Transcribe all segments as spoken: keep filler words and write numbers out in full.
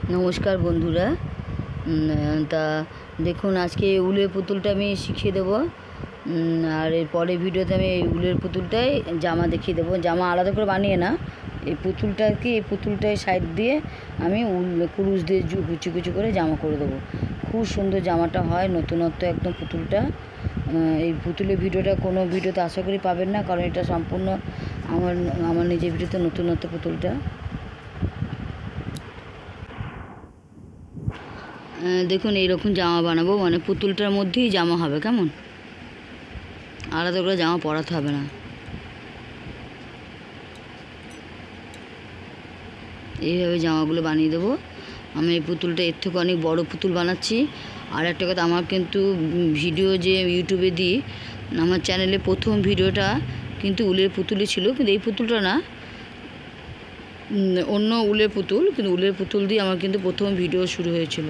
নমস্কার বন্ধুরা। তা দেখুন, আজকে উলের পুতুলটা আমি শিখিয়ে দেবো, আর এর পরের ভিডিওতে আমি এই উলের পুতুলটাই জামা দেখিয়ে দেবো। জামা আলাদা করে বানিয়ে না, এই পুতুলটা কি এই পুতুলটায় সাইড দিয়ে আমি উল কুরুশ দিয়ে কুচি কুচি করে জামা করে দেবো। খুব সুন্দর জামাটা হয়, নতুনত্ব একদম পুতুলটা। এই পুতুলের ভিডিওটা কোনো ভিডিওতে আশা করি পাবেন না, কারণ এটা সম্পূর্ণ আমার আমার নিজের ভিডিওতে নতুনত্ব পুতুলটা। দেখুন, এইরকম জামা বানাবো, মানে পুতুলটার মধ্যেই জামা হবে, কেমন আলাদা করে জামা পরাতে হবে না। এইভাবে জামাগুলো বানিয়ে দেবো। আমি এই পুতুলটা এর থেকে অনেক বড় পুতুল বানাচ্ছি। আর একটা কথা, আমার কিন্তু ভিডিও যে ইউটিউবে দিই, আমার চ্যানেলে প্রথম ভিডিওটা কিন্তু উলের পুতুলই ছিল, কিন্তু এই পুতুলটা না, অন্য উলের পুতুল, কিন্তু উলের পুতুল দিয়ে আমার কিন্তু প্রথম ভিডিও শুরু হয়েছিল।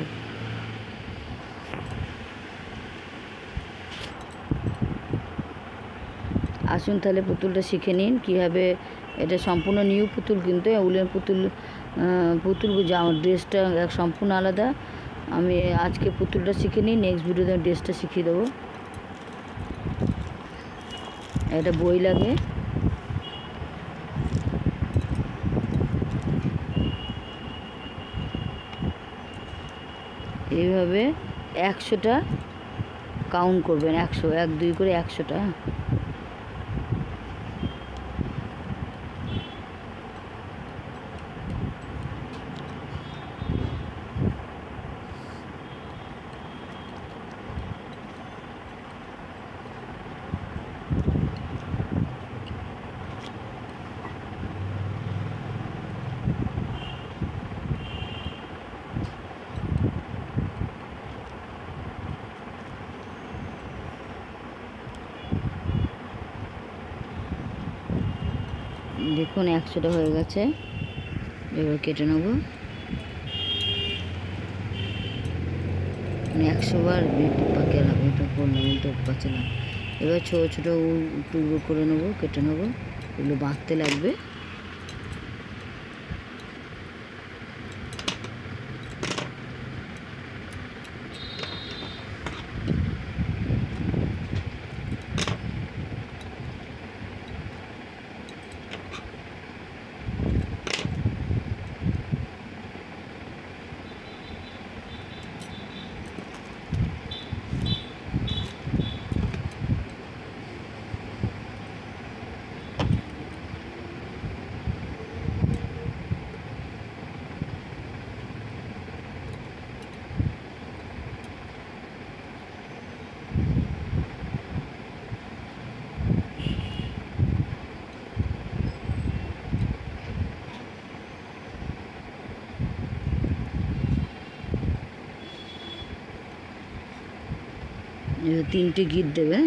আসুন তাহলে পুতুলটা শিখে নিন কীভাবে। এটা সম্পূর্ণ নিউ পুতুল, কিন্তু উলের পুতুল পুতুল জামা ড্রেসটা এক সম্পূর্ণ আলাদা। আমি আজকে পুতুলটা শিখে নিই, নেক্সট ভিডিওতে আমি ড্রেসটা শিখিয়ে দেবো। একটা বই লাগে, এইভাবে একশোটা কাউন্ট করবেন, একশো এক দুই করে একশোটা। দেখুন একশোটা হয়ে গেছে, এবার কেটে নেব। মানে একশো বার গেলাম, এটা করলাম, উল্টো পাচ্ছিলাম। এবার ছোটো ছোটো টুকরো করে নেবো, কেটে নেবো, এগুলো বাঁধতে লাগবে। তিনটে গিট দেবে।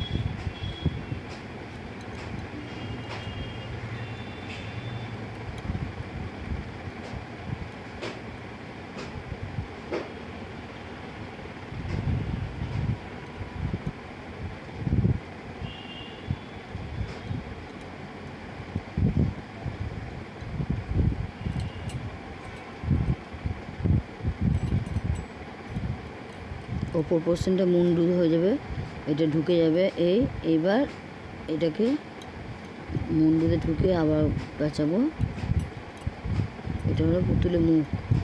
ওপর পোর্শনটা মুন্ডু হয়ে যাবে, এটা ঢুকে যাবে। এই এইবার এটাকে মুন্ডুতে ঢুকে আবার পেঁচাবো। এটা হলো পুতুলের মুখ।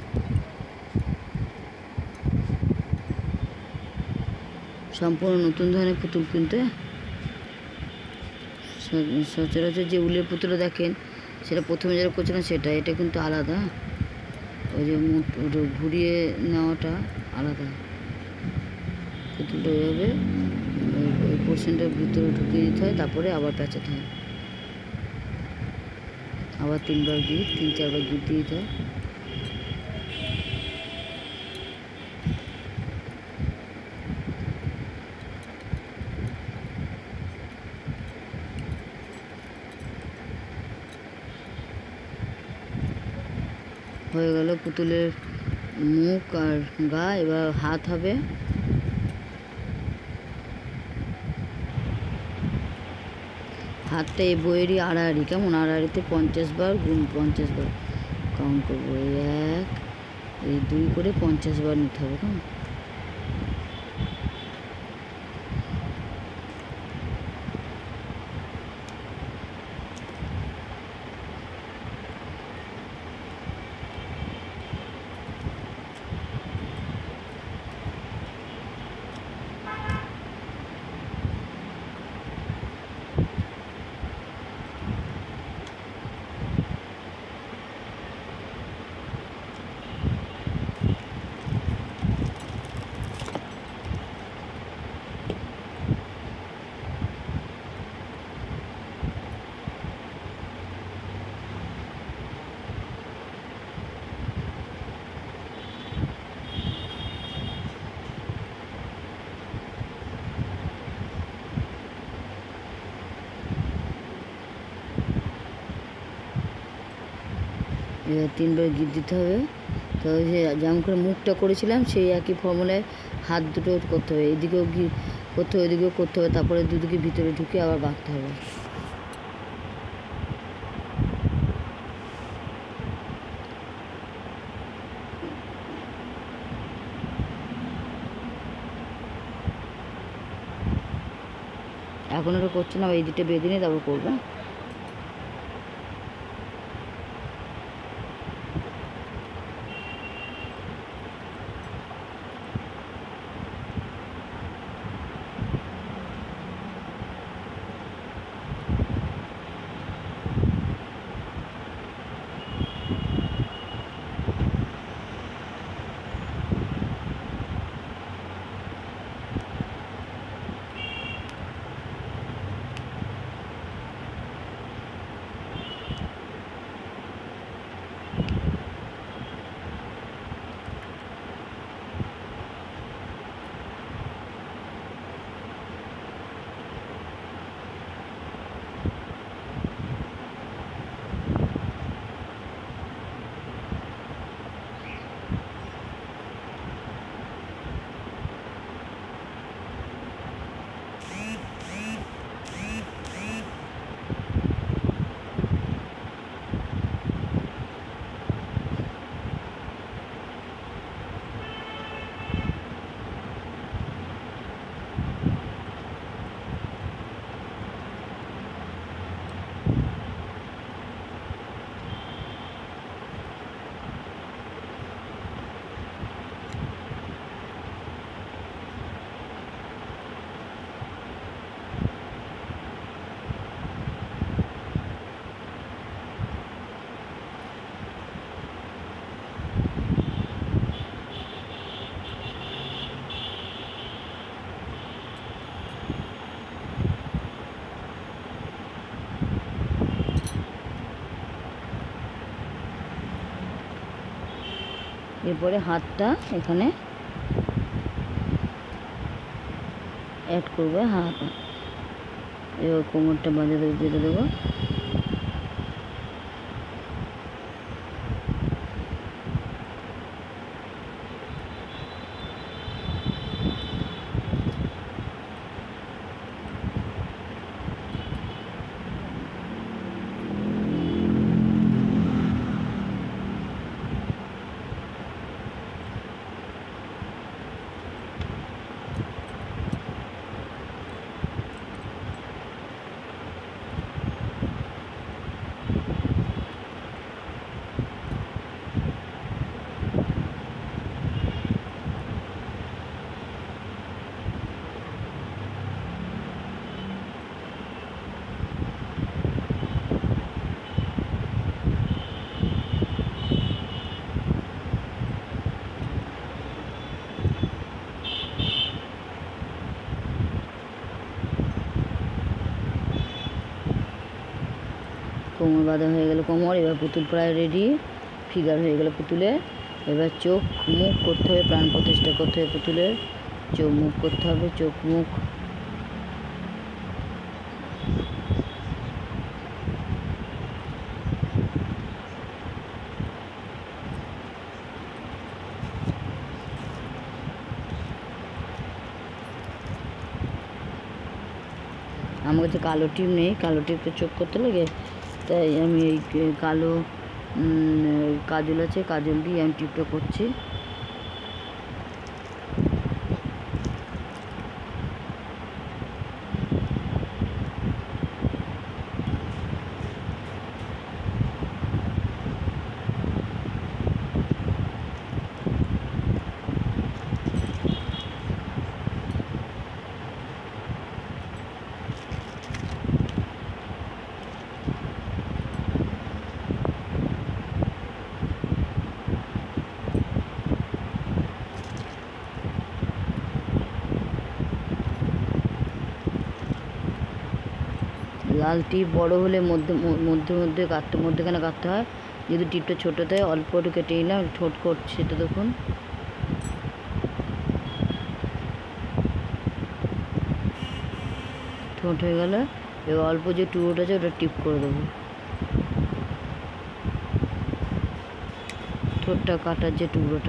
সম্পূর্ণ নতুন ধরনের পুতুল, কিনতে সচরাচর যে উলের পুতুলটা দেখেন, সেটা প্রথমে যারা করছিলাম সেটা, এটা কিন্তু আলাদা। ওই যে মুখ ঘুরিয়ে নেওয়াটা আলাদা। পুতুলটা ওইভাবে ওই পোর্শনটার ভিতরে ঢুকিয়ে দিতে হয়, তারপরে আবার পেঁচাতে হয়। আবার তিনবার গিট, তিন চারবার গিট দিয়ে দিতে হয়। হয়ে গেল পুতুলের মুখ আর গা। এবার হাত হবে। হাতটা এই বইয়েরই আড়াআড়ি, কেমন আড়াআড়িতে পঞ্চাশ বার গুণ পঞ্চাশ বার কাউন্ট করবো। এক এই দুই করে পঞ্চাশ বার নিতে হবে, কেমন? এবার তিনবার গিট দিতে হবে। তো ওই যে যেমন করে মুখটা করেছিলাম সেই একই ফর্মুলায় হাত দুটো করতে হবে, এদিকেও গি করতে হবে, ওইদিকেও করতে হবে, তারপরে দুদিকে ভিতরে ঢুকে আবার বাঁধতে হবে। এখন ওটা করছি না, এই দিকটা বেঁধে নিয়ে তারপর করবো। এরপরে হাতটা এখানে অ্যাড করবে, হাত এবার কোমরটা বাঁধে দেবো, বেঁধে দেবো। কোমর বাঁধা হয়ে গেল কোমর। এবার পুতুল প্রায় রেডি, ফিগার হয়ে গেল পুতুলের। এবার চোখ মুখ করতে হবে, প্রাণ প্রতিষ্ঠা করতে হবে পুতুলের, চোখ মুখ করতে হবে, চোখ মুখ। আমার কাছে কালো টিপ নেই, কালো টিপে চোখ করতে লাগে, তাই আমি এই কালো কাজল আছে, কাজল দিয়ে আমি টিপটা করছি। লাল টিপ বড় হলে মধ্যে মধ্যে মধ্যে কাটতে মধ্যেখানে কাটতে হয়। যদি টিপটা ছোটো থাকে অল্প একটু কেটে নিলাম। ঠোঁট করছে সেটা দেখুন, ঠোঁট হয়ে গেলে এবার অল্প যে টুকরোটা আছে ওটা টিপ করে দেবো। ঠোঁটটা কাটার যে টুকরোটা,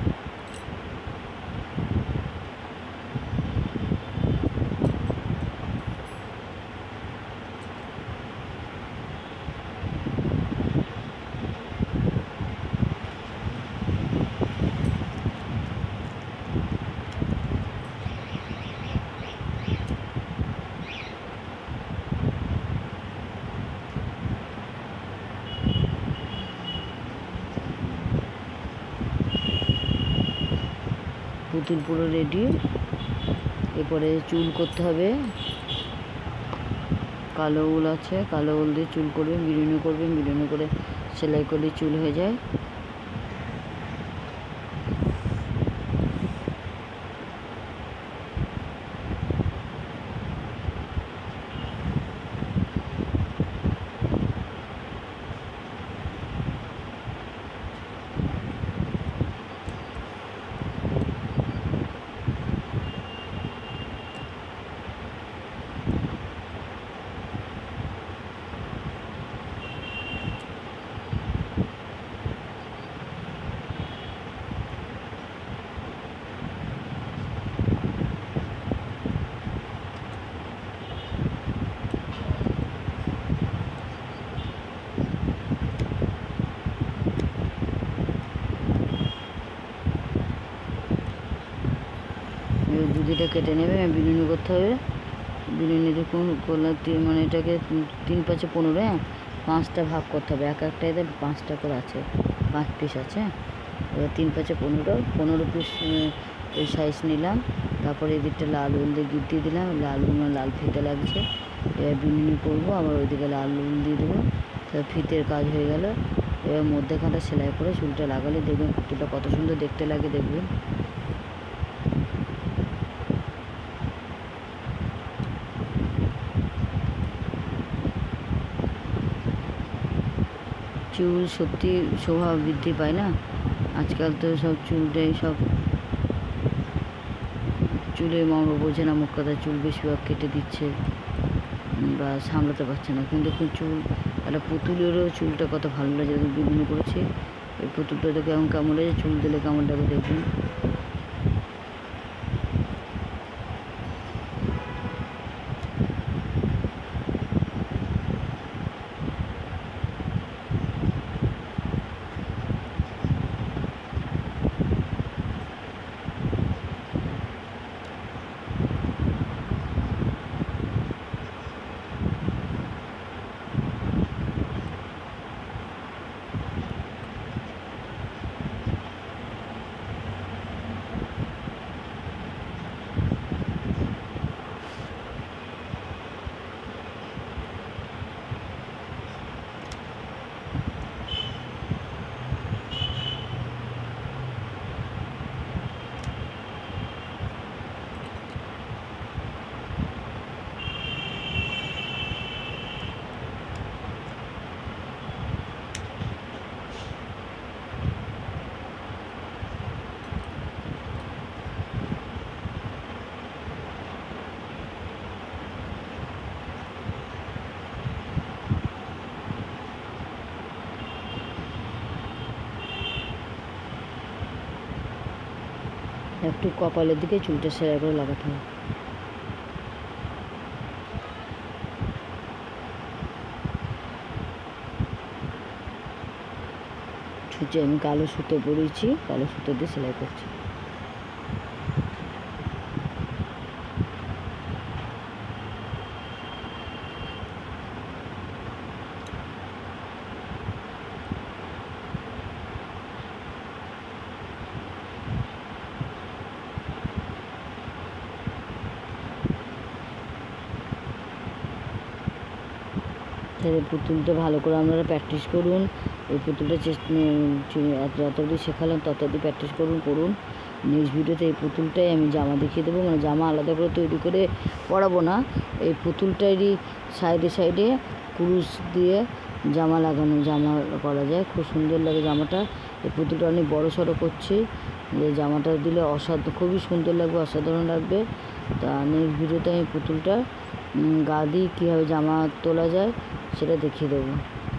পুতুল পুরো রেডি। এরপরে চুল করতে হবে। কালো উল আছে, কালো উল দিয়ে চুল করবেন, বিনুনি করবেন, বিনুনি করে সেলাই করলে চুল হয়ে যায়। দুদিটা কেটে নেবে, বিনুনি করতে হবে। বিনুনি দেখুন করলে মানে এটাকে তিন পাঁচে পনেরো, হ্যাঁ পাঁচটা ভাগ করতে হবে। এক একটা এদের পাঁচটা করে আছে, পাঁচ পিস আছে। এবার তিন পাঁচে পনেরো, পনেরো পিস এই সাইজ নিলাম। তারপরে এদিকটা লাল উল দিয়ে গিট দিয়ে দিলাম, লাল উল লাল ফিতে লাগছে। এবার বিনুনি করবো, আবার ওইদিকে লাল উল দিয়ে দেবো। তারপর ফিতের কাজ হয়ে গেল। এবার মধ্যেখানটা সেলাই করে চুলটা লাগালে দেখবেন পুতুলটা কত সুন্দর দেখতে লাগে দেখবেন। চুল সত্যি শোভা বৃদ্ধি পায় না। আজকাল তো সব চুলটাই সব চুলে মামা বোঝে না, মুখ কথা চুল বেশিরভাগ কেটে দিচ্ছে বা সামলাতে পারছে না। কিন্তু দেখুন চুল একটা পুতুলেরও চুলটা কত ভালো লাগে, বিভিন্ন করেছে। এই পুতুলটা তো কেমন কেমন লাগে, চুল দিলে কেমন লাগে দেখবেন। একটু কপালের দিকে চুলটা সেলাই করে লাগাতে হবে। যে আমি কালো সুতো পরেছি, কালো সুতো দিয়ে সেলাই করছি। তাহলে পুতুলটা ভালো করে আপনারা প্র্যাকটিস করুন। এই পুতুলটা যত অবধি শেখালাম তত অবধি প্র্যাকটিস করুন করুন নেক্সট ভিডিওতে এই পুতুলটাই আমি জামা দেখিয়ে দেবো, মানে জামা আলাদা করে তৈরি করে পরাবো না, এই পুতুলটারই সাইডে সাইডে কুরুশ দিয়ে জামা লাগানো, জামা করা যায়, খুব সুন্দর লাগে জামাটা। এই পুতুলটা অনেক বড়ো সড়ো করছি, যে জামাটা দিলে অসাধ্য খুবই সুন্দর লাগবে, অসাধারণ লাগবে। তা নেক্সট ভিডিওতে আমি পুতুলটা গা দিয়ে কীভাবে জামা তোলা যায় সেটা দেখিয়ে দেবো।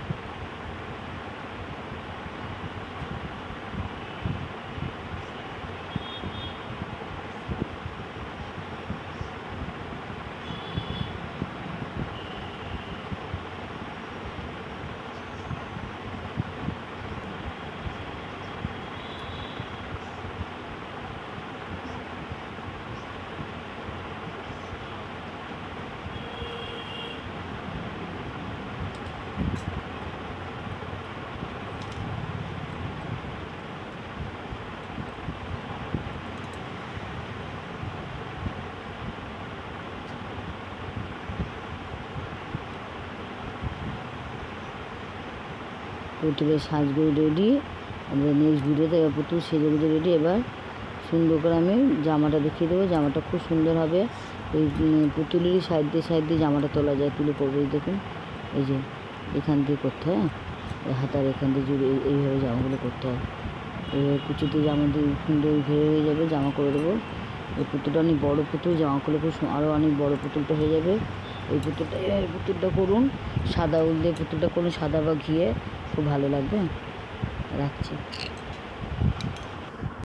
পুতুলের সাজগোজ রেডি, আমরা নেক্সট ভিডিওতে এবার পুতুল সেজে গুজে রেডি। এবার সুন্দর করে আমি জামাটা দেখিয়ে দেবো, জামাটা খুব সুন্দর হবে। এই পুতুলেরই সাইড দিয়ে সাইড দিয়ে জামাটা তোলা যায়, তুলে পড়বে। দেখুন এই যে এখান দিয়ে করতে হয়, হাতার এখান দিয়ে জুড়ে এইভাবে জামাগুলো করতে হয়। এইভাবে কুচিতে জামা দিয়ে সুন্দর ঘেরে হয়ে যাবে, জামা করে দেবো। এই পুতুলটা অনেক বড়ো পুতুল, জামা করলে খুব আরও অনেক বড়ো পুতুলটা হয়ে যাবে। এই পুতুলটা এই পুতুলটা করুন, সাদা উল দিয়ে পুতুলটা করুন, সাদা বা ঘিয়ে, খুব ভালো লাগবে। রাখছি।